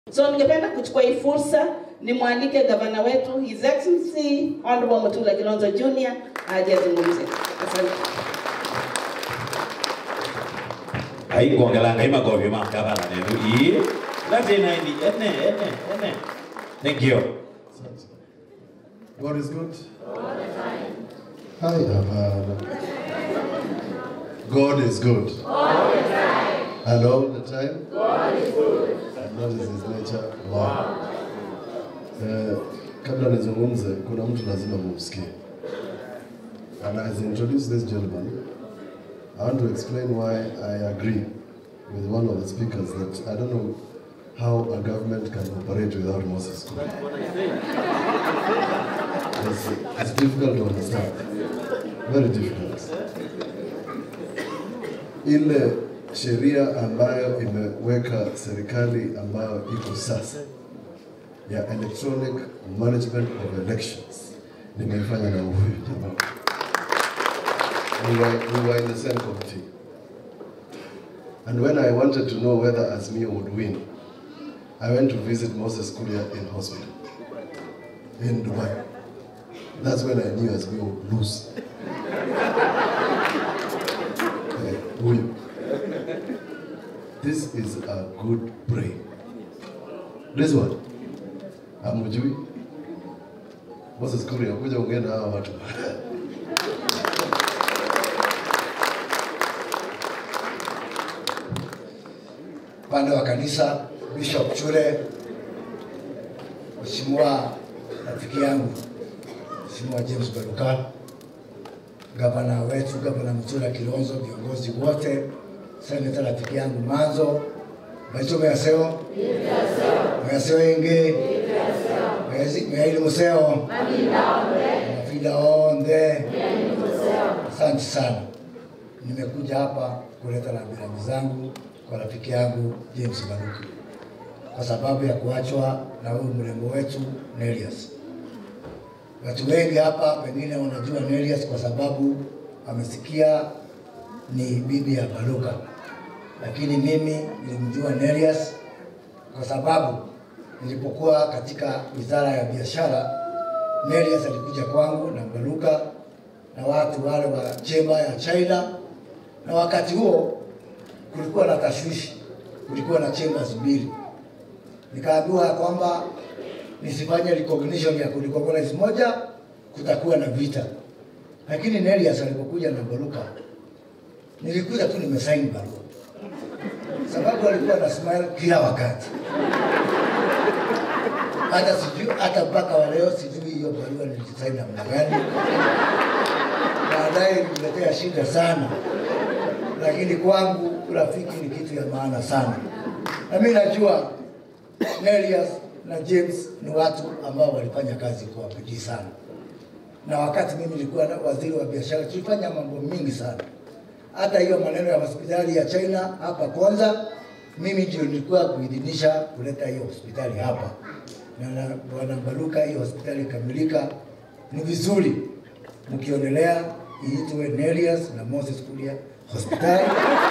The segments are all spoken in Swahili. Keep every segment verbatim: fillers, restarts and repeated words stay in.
So ningependa kuchukua hii fursa nimwalike gavana wetu His Excellency Honorable Mutula Kilonzo Junior aje azungumze. Asante. Ai kuongela ngai magovi ma gavana netu hii. Lati na hii ene ene ene. Thank you. God is good. All the time. Hi, Abba. God is good. All the time. And all the time? God is good. And that is his nature. Wow. Uh, kabla nizungumze, kuna mtu lazima mumsikie. And as I introduce this gentleman, I want to explain why I agree with one of the speakers that I don't know how a government can operate without Moses Kuria. It's, it's difficult to understand. Very difficult. Ile sheria ambayo imeweka serikali ambayo iko sasa ya electronic management of elections nimefanya na huyu jamaa. We were, we were in the same committee. And when I wanted to know whether Azimio would win, I went to visit Moses Kuria in hospital in Dubai. That's when I knew Azimio would lose. Okay, this is a good brain. This one, Amujui, Moses Kuria, kuja ongea na hawa watu. Pande wa kanisa, Bishop Chure, Mheshimiwa rafiki yangu, Mheshimiwa James Baluka, gavana wetu, gavana Mutula Kilonzo, viongozi wote, seneta rafiki yangu Manzo, Baitu Measeo, Measeo Inge, Meaili Museo, Mafida Onde, asante sana. Nimekuja hapa kuleta rambirambi zangu kwa rafiki yangu James Baluka kwa sababu ya kuachwa na huyu mrembo wetu Nelias. Watu wengi hapa pengine wanajua Nelias kwa sababu amesikia ni bibi ya Baluka, lakini mimi nilimjua Nelias kwa sababu nilipokuwa katika wizara ya biashara, Nelias alikuja kwangu na Baluka na watu wale wa chemba ya China, na wakati huo kulikuwa na tashwishi, kulikuwa na chambers mbili. Nikaambiwa kwamba nisifanye recognition ya kurecognize moja, kutakuwa na vita. Lakini Nelias alipokuja na Baluka, nilikuja tu nimesign barua. Sababu alikuwa na smile kila wakati. Hata sijui, hata mpaka wa leo sijui hiyo barua nilisign namna gani. Baadaye nililetea shida sana. Lakini kwangu urafiki ni kitu ya maana sana. Na mimi najua Nelias na James ni watu ambao walifanya kazi kwa bidii sana. Na wakati mimi nilikuwa waziri wa biashara tulifanya mambo mingi sana. Hata hiyo maneno ya hospitali ya China hapa kwanza, mimi ndio nilikuwa kuidhinisha kuleta hiyo hospitali hapa. Na bwana Baluka, hiyo hospitali kamilika. Ni vizuri mkionelea iitwe Nelias na Moses Kuria hospitali.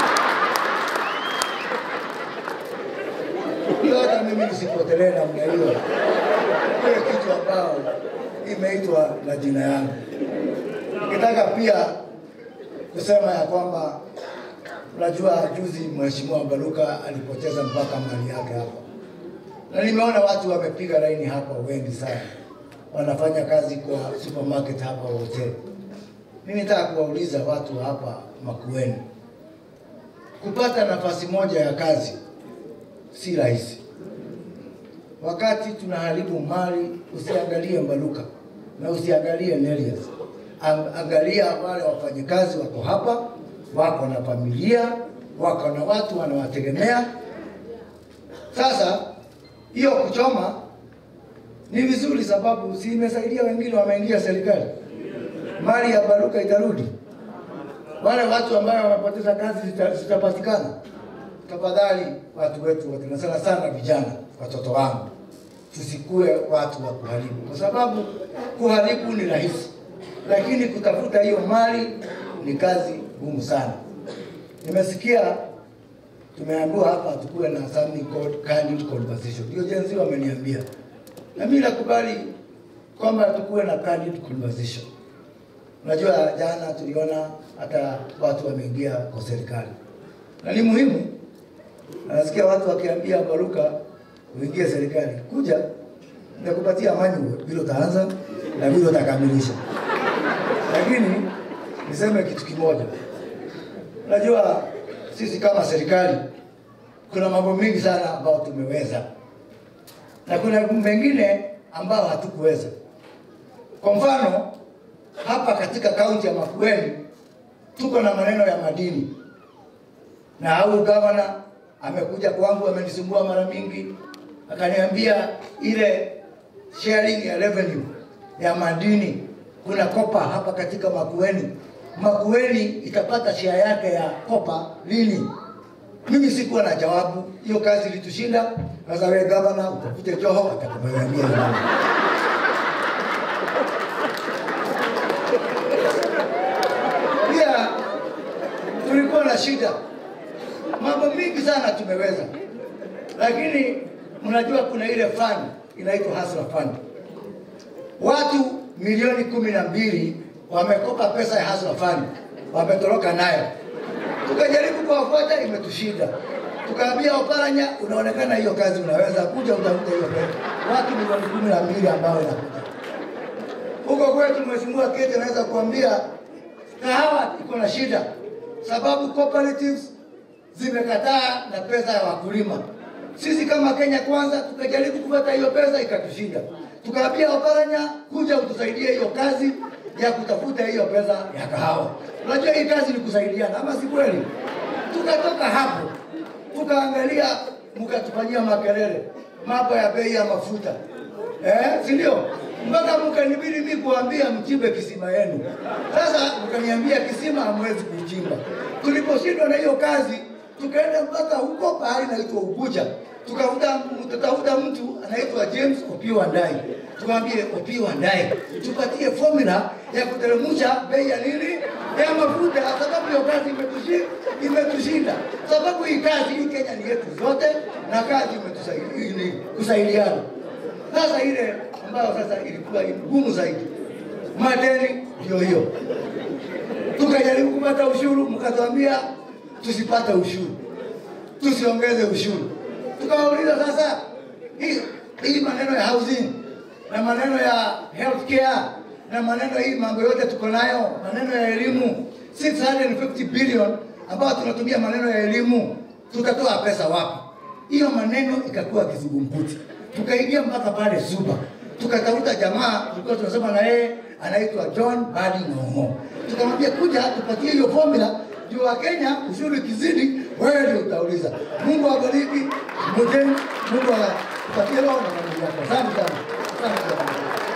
Hata mimi nisipotelee namna hiyo. Ile kitu ambao imeitwa na jina yangu. Nikitaka pia kusema ya kwamba unajua juzi Mheshimiwa Baluka alipoteza mpaka mali yake hapa. Na nimeona watu wamepiga laini hapa wengi sana. Wanafanya kazi kwa supermarket hapa hotel. Mimi nataka kuwauliza watu hapa Makueni. Kupata nafasi moja ya kazi si rahisi. Wakati tunaharibu mali, usiangalie Baluka na usiangalie Nelias. Angalia wale wafanyikazi wako hapa, wako na familia, wako na watu wanawategemea. Sasa hiyo kuchoma ni vizuri sababu si imesaidia wengine wameingia serikali. Mali ya Baluka itarudi. Wale watu ambao wamepoteza kazi zitapatikana. Tafadhali watu wetu wote, na sana sana vijana, watoto wangu, tusikue watu wa kuharibu. Kwa sababu kuharibu ni rahisi, lakini kutafuta hiyo mali ni kazi ngumu sana. Nimesikia tumeambiwa hapa tukue na something called candid conversation. Ndio jenzi wameniambia. Na mimi nakubali kwamba tukue na candid conversation. Unajua jana tuliona hata watu wameingia kwa serikali. Na ni muhimu. Nasikia watu wakiambia Baruka uingie serikali. Kuja nitakupatia manual vile utaanza na vile utakamilisha. Lakini niseme kitu kimoja. Unajua sisi kama serikali kuna mambo mengi sana ambayo tumeweza. Na kuna mengine ambao hatukuweza. Kwa mfano hapa katika kaunti ya Makueni tuko na maneno ya madini. Na au gavana amekuja kwangu amenisumbua mara mingi akaniambia ile sharing ya revenue ya madini kuna kopa hapa katika Makueni. Makueni itapata share yake ya kopa lini? Mimi sikuwa na jawabu. Hiyo kazi ilitushinda. Sasa wewe gavana utafute Joho atakubaliania. Pia tulikuwa na shida. Mambo mingi sana tumeweza. Lakini mnajua kuna ile fund inaitwa Hustler Fund. Watu milioni kumi na mbili wamekopa pesa ya Hustler Fund. Wametoroka nayo. Tukajaribu kuwafuata imetushinda. Tukaambia Oparanya unaonekana hiyo kazi unaweza kuja utafuta hiyo pesa. Watu milioni kumi na mbili ambao inakuja. Huko kwetu mheshimiwa Kete anaweza kuambia kahawa iko na shida sababu cooperatives zimekataa na pesa ya wakulima. Sisi kama Kenya Kwanza tukajaribu kupata hiyo pesa ikatushinda. Tukaambia Oparanya kuja utusaidie hiyo kazi ya kutafuta hiyo pesa ya kahawa. Unajua hii kazi ni kusaidiana ama si kweli? Tukatoka hapo tukaangalia mkatufanyia makelele mambo ya bei ya mafuta. Eh, si ndio? Mpaka mkanibidi mimi kuambia mchimbe kisima yenu. Sasa mkaniambia kisima hamwezi kuchimba. Tuliposhindwa na hiyo kazi tukaenda mpaka huko pahali inaitwa Ubuja. Tukafuta tutafuta mtu anaitwa James Opiyo Wandayi. Tukamwambie Opiyo Wandayi tupatie formula ya kuteremsha bei ya nini ya mafuta, sababu hiyo kazi imetushinda imetushinda. Sababu hii kazi hii Kenya ni yetu zote na kazi imetusaidia kusaidiana. Sasa ile ambayo sasa ilikuwa ngumu zaidi, madeni ndio hiyo. Tukajaribu kupata ushuru, mkatuambia tusipate ushuru, tusiongeze ushuru. Tukawauliza sasa hii hii maneno ya housing na maneno ya healthcare na maneno hii mambo yote tuko nayo, maneno ya elimu six hundred fifty billion ambayo tunatumia maneno ya elimu, tutatoa pesa wapi? Hiyo maneno ikakuwa kizungumkuti. Tukaingia mpaka pale Suba. Tukatafuta jamaa tulikuwa tunasema na yeye anaitwa John Badi Ng'ong'o. Tukamwambia kuja tupatie hiyo formula juu wa Kenya ushuru kizidi wewe ndio utauliza. Mungu awabariki. Mungu Mungu atupatie roho na Mungu yako. Asante sana. Asante sana.